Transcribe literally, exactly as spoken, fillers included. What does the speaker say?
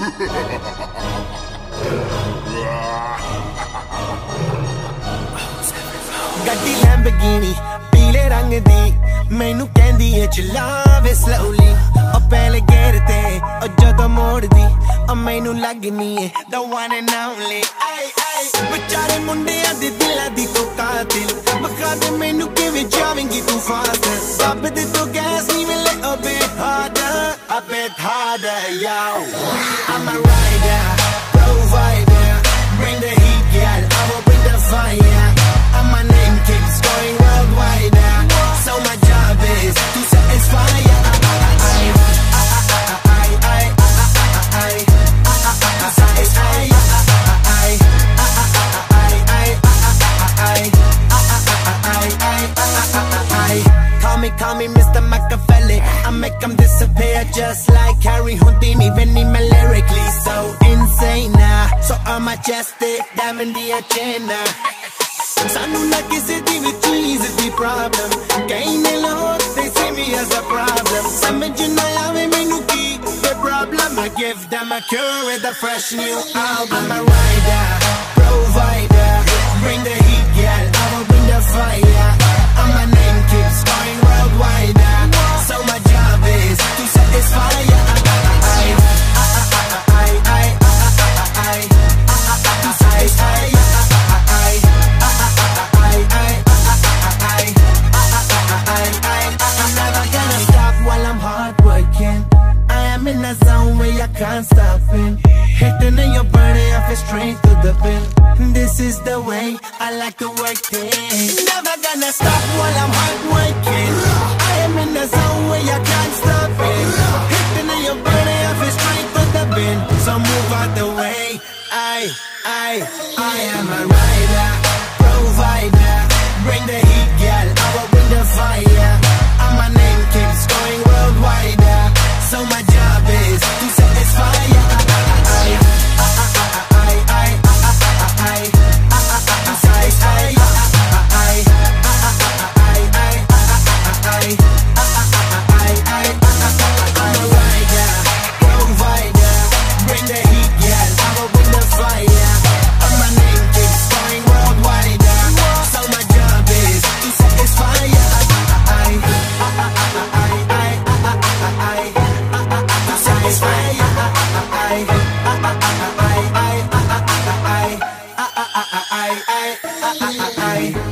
ਗੱਡੀ ਲੈਂਬਰਗਿਨੀ ਪੀਲੇ ਰੰਗ ਦੀ ਮੈਨੂੰ ਕਹਿੰਦੀ ਏ ਚਲਾਵੇ ਸਲੋਲੀ ਉਹ ਪਹਿਲੇ ਗੇਰ ਤੇ ਉਹ ਜਦੋਂ ਮੋੜਦੀ ਉਹ ਮੈਨੂੰ ਲੱਗਨੀ ਏ the one and only ਆਈ ਆਈ ਵਿਚਾਰੇ ਮੁੰਡਿਆਂ ਦੇ ਦਿਲਾਂ ਦੀ ਤੂੰ ਕਾਤਿਲ ਮਖਾ ਦੇ ਮੈਨੂੰ ਕਿਵੇਂ ਜਾਵੇਂਗੀ ਤੂੰ ਫਾਸਟ ਰੱਬ ਦੇ ਤੋਂ ਗੈਸ ਨਹੀਂ ਮਿਲੇ a bit harder a bit harder yo I'm a rider provider bring the heat girl I will bring the fire and my name keeps going worldwide so my job is to satisfy ya Call me, call me Mister Machiavelli I make them disappear just like Harry Houdini Veni me lyrically so insane now So I'm majestic, diamond the agenda Sanu na kisi di vi cheese di problem Kain log, they see me as a problem Samajh na aave mainu ki the problem I give them a cure with a fresh new album I'm a rider, provider Bring the heat, girl, I will bring the fire And my name keeps going worldwide So my job is to satisfy ya in a zone where I can't stop it Hitting in your body, I feel straight to the pin This is the way I like to work things Never gonna stop while I'm hard working I am in a zone where I can't stop it Hitting in your body, I feel straight to the pin So move out the way I, I, I am a rider, provider Bring the heat, girl, I will bring the fire And my name keeps going worldwide So my job is to satisfy ya. I'm a rider, provider, bring the heat, girl. I will bring the fire. And my name keeps going worldwide. So my job is to satisfy ya. I, I, I, I, I, I, I, I, I, I, I, I.